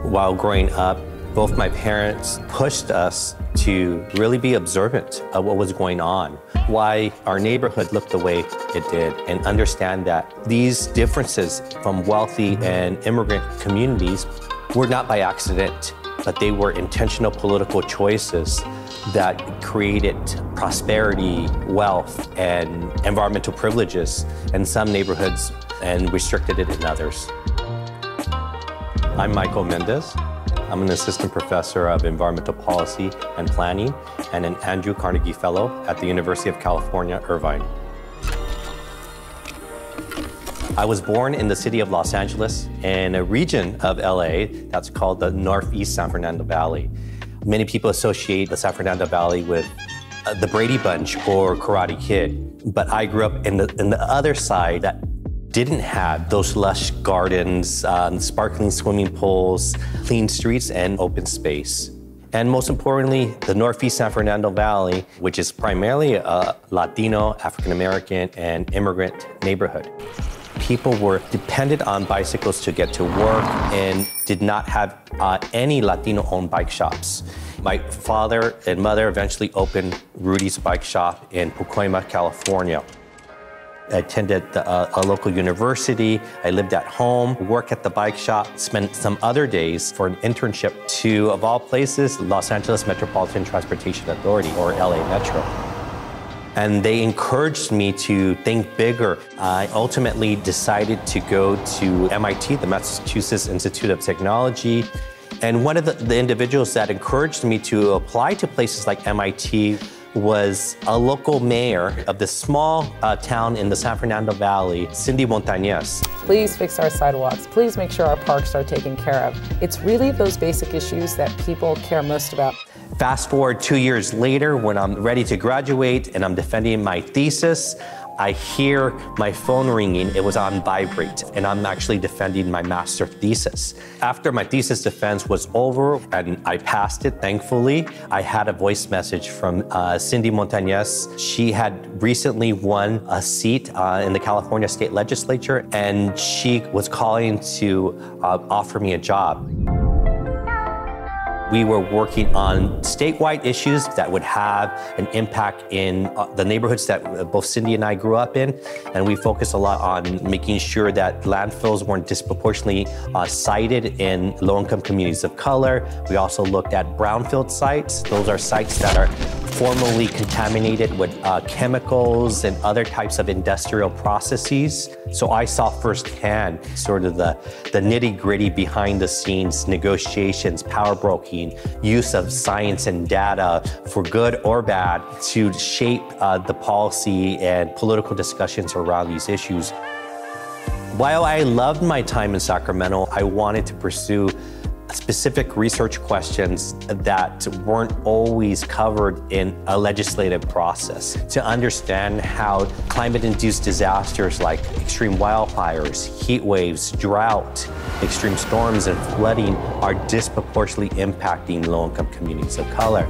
While growing up, both my parents pushed us to really be observant of what was going on, why our neighborhood looked the way it did, and understand that these differences from wealthy and immigrant communities were not by accident, but they were intentional political choices that created prosperity, wealth, and environmental privileges in some neighborhoods and restricted it in others. I'm Michael Mendez. I'm an assistant professor of environmental policy and planning and an Andrew Carnegie Fellow at the University of California, Irvine. I was born in the city of Los Angeles in a region of LA that's called the Northeast San Fernando Valley. Many people associate the San Fernando Valley with the Brady Bunch or Karate Kid, but I grew up in the other side that didn't have those lush gardens, sparkling swimming pools, clean streets, and open space. And most importantly, the Northeast San Fernando Valley, which is primarily a Latino, African-American, and immigrant neighborhood. People were dependent on bicycles to get to work and did not have any Latino-owned bike shops. My father and mother eventually opened Rudy's Bike Shop in Pacoima, California. I attended a local university. I lived at home, worked at the bike shop, spent some other days for an internship to, of all places, Los Angeles Metropolitan Transportation Authority, or LA Metro. And they encouraged me to think bigger. I ultimately decided to go to MIT, the Massachusetts Institute of Technology. And one of the individuals that encouraged me to apply to places like MIT was a local mayor of this small town in the San Fernando Valley, Cindy Montañez. Please fix our sidewalks. Please make sure our parks are taken care of. It's really those basic issues that people care most about. Fast forward 2 years later, when I'm ready to graduate and I'm defending my thesis, I hear my phone ringing. It was on vibrate, and I'm actually defending my master thesis. After my thesis defense was over and I passed it, thankfully, I had a voice message from Cindy Montañez. She had recently won a seat in the California State Legislature, and she was calling to offer me a job. We were working on statewide issues that would have an impact in the neighborhoods that both Cindy and I grew up in, and we focused a lot on making sure that landfills weren't disproportionately sited in low-income communities of color. We also looked at brownfield sites. Those are sites that are formerly contaminated with chemicals and other types of industrial processes. So I saw firsthand sort of the nitty-gritty behind the scenes negotiations, power broking, use of science and data for good or bad to shape the policy and political discussions around these issues. While I loved my time in Sacramento, I wanted to pursue specific research questions that weren't always covered in a legislative process to understand how climate-induced disasters like extreme wildfires, heat waves, drought, extreme storms, and flooding are disproportionately impacting low-income communities of color.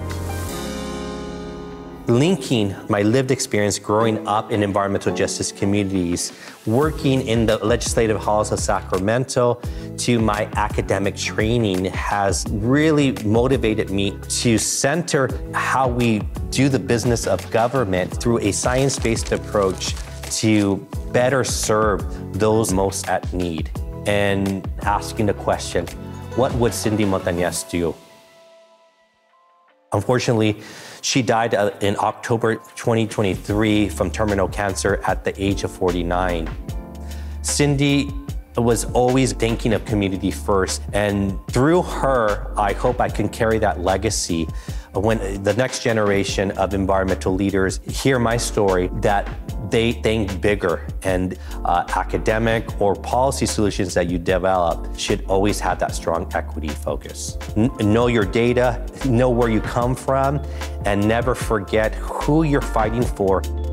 Linking my lived experience growing up in environmental justice communities, working in the legislative halls of Sacramento, to my academic training has really motivated me to center how we do the business of government through a science-based approach to better serve those most at need. And asking the question, what would Cindy Montañez do? Unfortunately, she died in October 2023 from terminal cancer at the age of 49. Cindy was always thinking of community first, and through her, I hope I can carry that legacy when the next generation of environmental leaders hear my story, that they think bigger, and academic or policy solutions that you develop should always have that strong equity focus. Know your data, know where you come from, and never forget who you're fighting for.